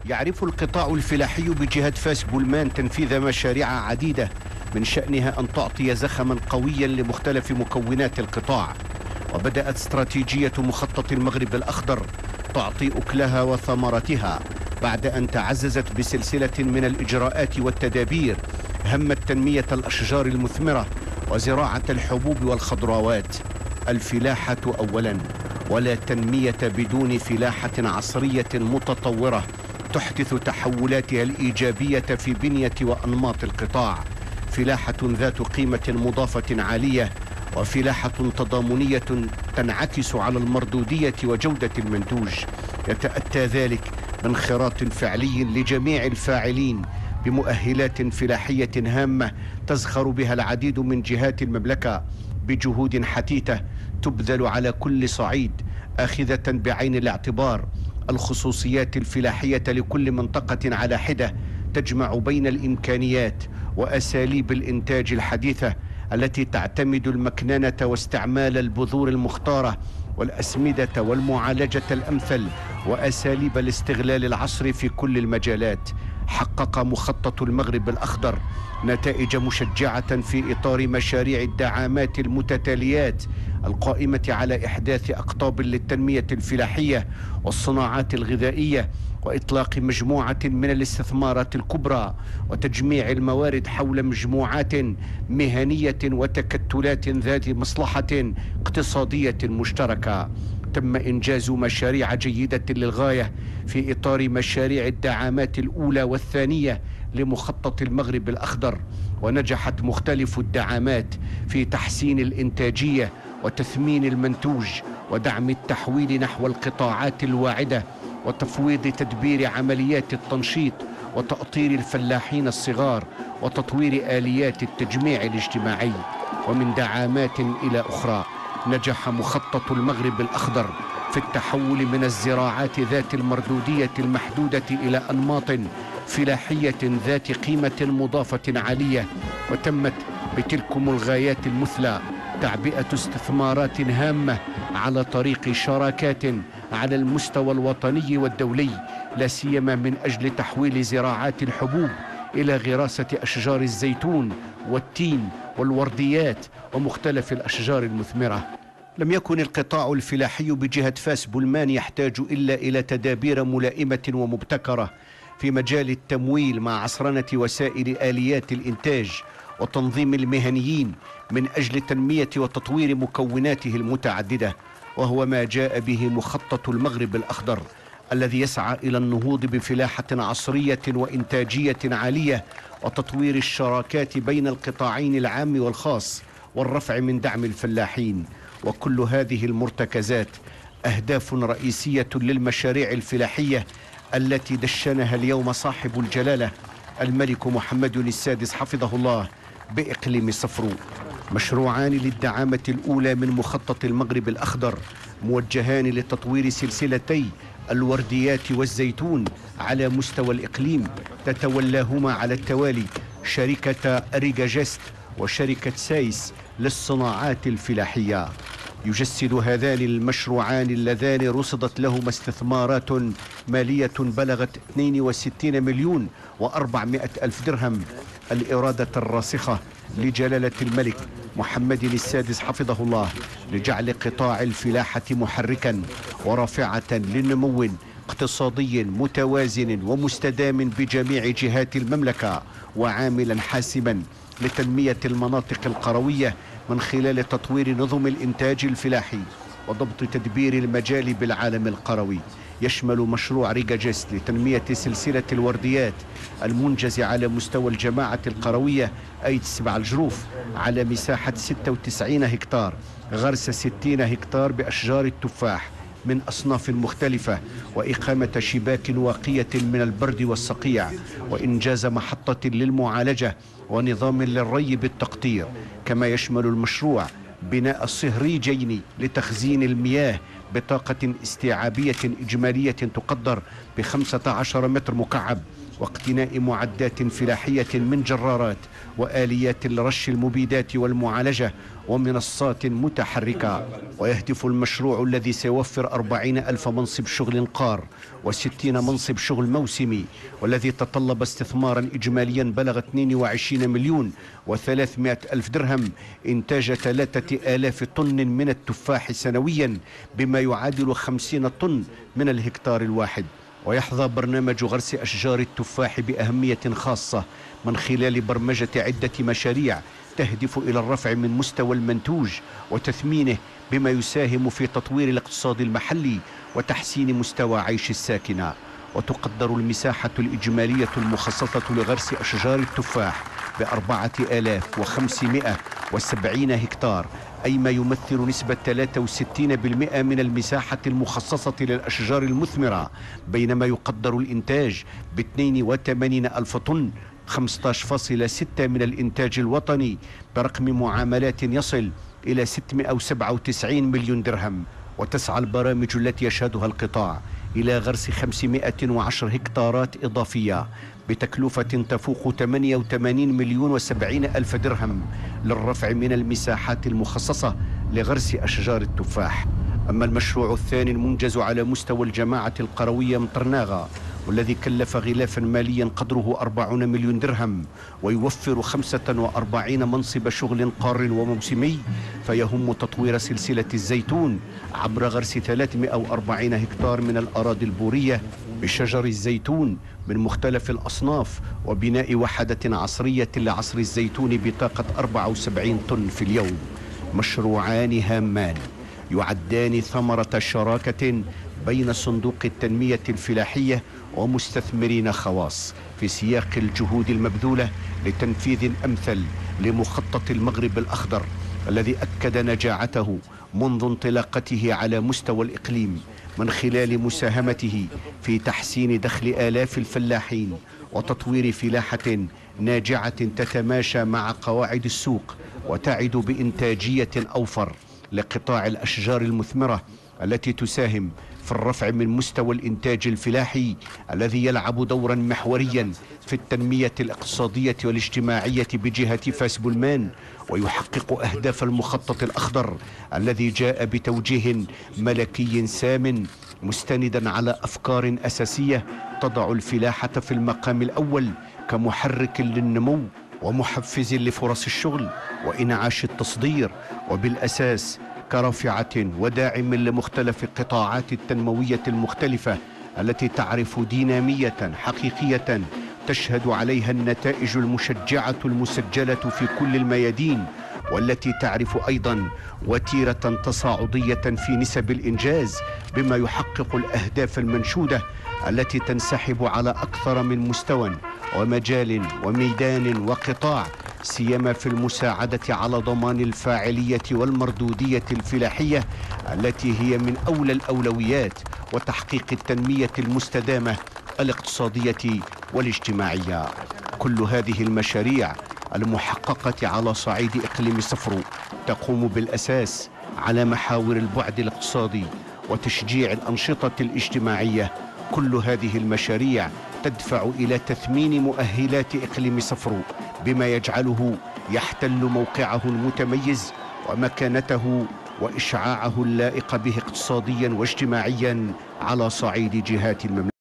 يعرف القطاع الفلاحي بجهة فاس بولمان تنفيذ مشاريع عديدة من شأنها أن تعطي زخما قويا لمختلف مكونات القطاع. وبدأت استراتيجية مخطط المغرب الأخضر تعطي أكلها وثمرتها بعد أن تعززت بسلسلة من الإجراءات والتدابير همت تنمية الأشجار المثمرة وزراعة الحبوب والخضروات. الفلاحة أولا، ولا تنمية بدون فلاحة عصرية متطورة تحدث تحولاتها الإيجابية في بنية وأنماط القطاع. فلاحة ذات قيمة مضافة عالية، وفلاحة تضامنية تنعكس على المردودية وجودة المنتوج. يتأتى ذلك بانخراط فعلي لجميع الفاعلين بمؤهلات فلاحية هامة تزخر بها العديد من جهات المملكة بجهود حثيثة تبذل على كل صعيد، آخذة بعين الاعتبار الخصوصيات الفلاحية لكل منطقة على حدة، تجمع بين الإمكانيات وأساليب الإنتاج الحديثة التي تعتمد المكننة واستعمال البذور المختارة والأسمدة والمعالجة الأمثل وأساليب الاستغلال العصري في كل المجالات. حقق مخطط المغرب الأخضر نتائج مشجعة في إطار مشاريع الدعامات المتتاليات القائمة على إحداث أقطاب للتنمية الفلاحية والصناعات الغذائية، وإطلاق مجموعة من الاستثمارات الكبرى وتجميع الموارد حول مجموعات مهنية وتكتلات ذات مصلحة اقتصادية مشتركة. تم إنجاز مشاريع جيدة للغاية في إطار مشاريع الدعامات الأولى والثانية لمخطط المغرب الأخضر، ونجحت مختلف الدعامات في تحسين الإنتاجية وتثمين المنتوج ودعم التحويل نحو القطاعات الواعدة وتفويض تدبير عمليات التنشيط وتأطير الفلاحين الصغار وتطوير آليات التجميع الاجتماعي. ومن دعامات إلى أخرى نجح مخطط المغرب الأخضر في التحول من الزراعات ذات المردودية المحدودة إلى أنماط فلاحية ذات قيمة مضافة عالية، وتمت بتلكم الغايات المثلى تعبئة استثمارات هامة على طريق شراكات على المستوى الوطني والدولي، لا سيما من أجل تحويل زراعات الحبوب إلى غراسة أشجار الزيتون والتين والورديات ومختلف الأشجار المثمرة. لم يكن القطاع الفلاحي بجهة فاس بولمان يحتاج إلا إلى تدابير ملائمة ومبتكرة في مجال التمويل مع عصرنة وسائل آليات الإنتاج وتنظيم المهنيين من أجل تنمية وتطوير مكوناته المتعددة، وهو ما جاء به مخطط المغرب الأخضر الذي يسعى إلى النهوض بفلاحة عصرية وإنتاجية عالية وتطوير الشراكات بين القطاعين العام والخاص والرفع من دعم الفلاحين. وكل هذه المرتكزات أهداف رئيسية للمشاريع الفلاحية التي دشنها اليوم صاحب الجلالة الملك محمد السادس حفظه الله بإقليم صفرو. مشروعان للدعامة الأولى من مخطط المغرب الأخضر موجهان لتطوير سلسلتي الورديات والزيتون على مستوى الإقليم، تتولاهما على التوالي شركة ريجاجست وشركة سايس للصناعات الفلاحية. يجسد هذان المشروعان اللذان رصدت لهما استثمارات مالية بلغت 62 مليون و400 ألف درهم الإرادة الراسخة لجلالة الملك محمد السادس حفظه الله لجعل قطاع الفلاحة محركا ورافعة لنمو اقتصادي متوازن ومستدام بجميع جهات المملكة، وعاملا حاسما لتنمية المناطق القروية من خلال تطوير نظم الإنتاج الفلاحي وضبط تدبير المجال بالعالم القروي. يشمل مشروع ريجاجست لتنمية سلسلة الورديات المنجز على مستوى الجماعة القروية أيدس مع الجروف على مساحة 96 هكتار، غرس 60 هكتار بأشجار التفاح من أصناف مختلفة، وإقامة شباك واقية من البرد والصقيع، وإنجاز محطة للمعالجة ونظام للري بالتقطير. كما يشمل المشروع بناء صهريجين لتخزين المياه بطاقة استيعابية إجمالية تقدر ب15 متر مكعب واقتناء معدات فلاحية من جرارات وآليات لرش المبيدات والمعالجة ومنصات متحركة. ويهدف المشروع الذي سيوفر 40,000 منصب شغل قار و60 منصب شغل موسمي، والذي تطلب استثمارا إجماليا بلغ 22 مليون و300 ألف درهم، إنتاج 3000 طن من التفاح سنويا، بما يعادل 50 طن من الهكتار الواحد. ويحظى برنامج غرس أشجار التفاح بأهمية خاصة من خلال برمجة عدة مشاريع تهدف إلى الرفع من مستوى المنتوج وتثمينه، بما يساهم في تطوير الاقتصاد المحلي وتحسين مستوى عيش الساكنة. وتقدر المساحة الإجمالية المخصصة لغرس أشجار التفاح ب4570 هكتار، أي ما يمثل نسبة 63% من المساحة المخصصة للأشجار المثمرة، بينما يقدر الإنتاج ب82 ألف طن، 15.6 من الإنتاج الوطني، برقم معاملات يصل إلى 697 مليون درهم. وتسعى البرامج التي يشهدها القطاع إلى غرس 510 هكتارات إضافية بتكلفة تفوق 88 مليون و70 ألف درهم للرفع من المساحات المخصصة لغرس أشجار التفاح. أما المشروع الثاني المنجز على مستوى الجماعة القروية مطرناغة، والذي كلف غلافا ماليا قدره 40 مليون درهم ويوفر 45 منصب شغل قار وموسمي، فيهم تطوير سلسلة الزيتون عبر غرس 340 هكتار من الأراضي البورية بشجر الزيتون من مختلف الأصناف، وبناء وحدة عصرية لعصر الزيتون بطاقة 74 طن في اليوم. مشروعان هامان يعدان ثمرة شراكة بين صندوق التنمية الفلاحية ومستثمرين خواص في سياق الجهود المبذولة لتنفيذ أمثل لمخطط المغرب الأخضر، الذي أكد نجاعته منذ انطلاقته على مستوى الإقليم من خلال مساهمته في تحسين دخل آلاف الفلاحين وتطوير فلاحة ناجعة تتماشى مع قواعد السوق وتعد بإنتاجية أوفر لقطاع الأشجار المثمرة، التي تساهم في الرفع من مستوى الإنتاج الفلاحي الذي يلعب دورا محوريا في التنمية الاقتصادية والاجتماعية بجهة فاس بولمان، ويحقق أهداف المخطط الأخضر الذي جاء بتوجيه ملكي سام مستندا على أفكار أساسية تضع الفلاحة في المقام الأول كمحرك للنمو ومحفز لفرص الشغل وإنعاش التصدير، وبالأساس كرافعة وداعم لمختلف القطاعات التنموية المختلفة التي تعرف دينامية حقيقية تشهد عليها النتائج المشجعة المسجلة في كل الميادين، والتي تعرف أيضا وتيرة تصاعدية في نسب الإنجاز، بما يحقق الأهداف المنشودة التي تنسحب على أكثر من مستوى ومجال وميدان وقطاع، سيما في المساعدة على ضمان الفاعلية والمردودية الفلاحية التي هي من أولى الأولويات، وتحقيق التنمية المستدامة الاقتصادية والاجتماعية. كل هذه المشاريع المحققة على صعيد إقليم صفرو تقوم بالأساس على محاور البعد الاقتصادي وتشجيع الأنشطة الاجتماعية. كل هذه المشاريع تدفع إلى تثمين مؤهلات إقليم صفرو، بما يجعله يحتل موقعه المتميز ومكانته وإشعاعه اللائق به اقتصاديا واجتماعيا على صعيد جهات المملكة.